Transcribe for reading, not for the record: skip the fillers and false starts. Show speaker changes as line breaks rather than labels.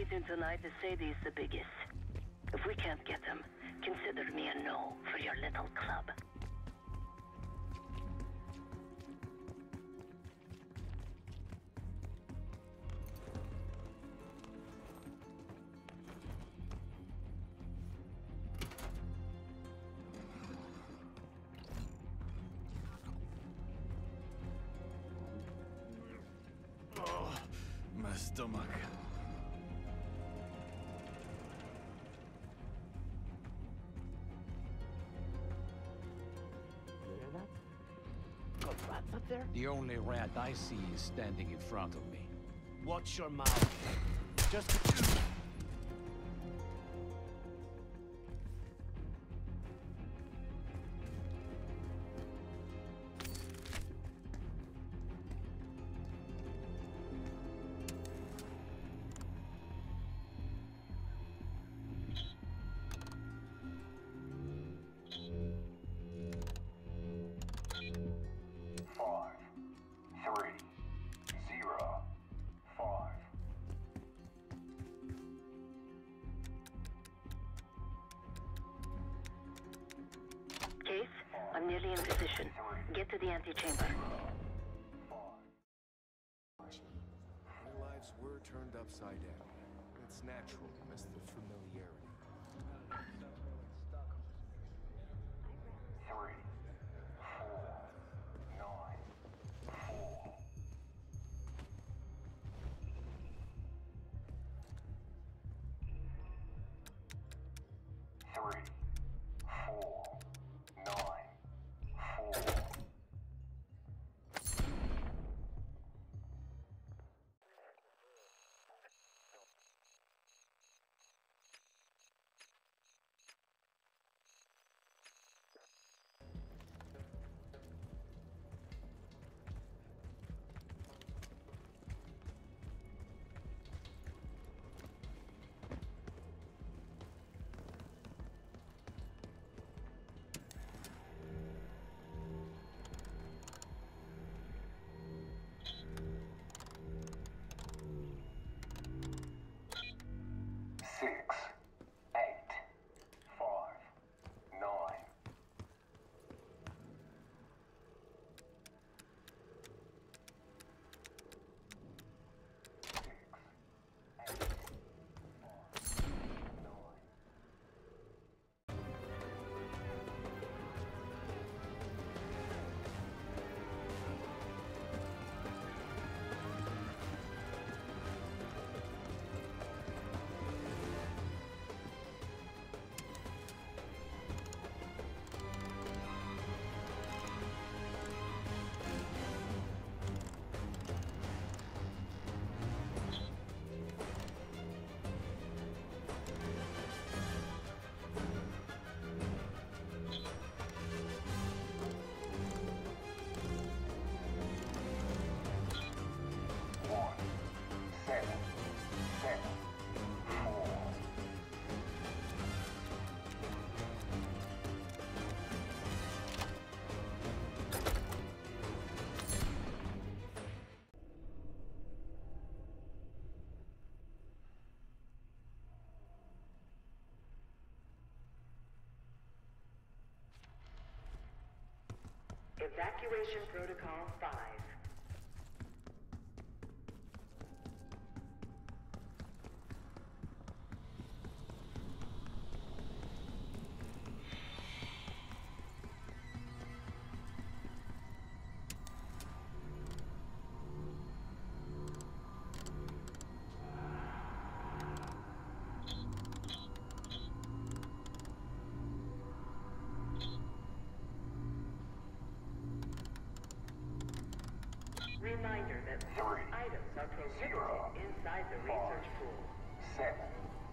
meeting tonight is Sadie's the biggest. If we can't get them, consider me a no for your little club.
My stomach.
Hear that? Got rats up there?
The only rat I see is standing in front of me.
Watch your mouth. Just...
Case, I'm nearly in position. Get to the antechamber.
Their lives were turned upside down. It's natural to miss the familiarity.
3, 4, 9, 4. 3, 4, 9, 4. Six, 8, 5, 9. 6, 8, 5, 9.
Evacuation Protocol 5. Reminder that
3,
items are prohibited
0,
inside the
5,
research pool.
7.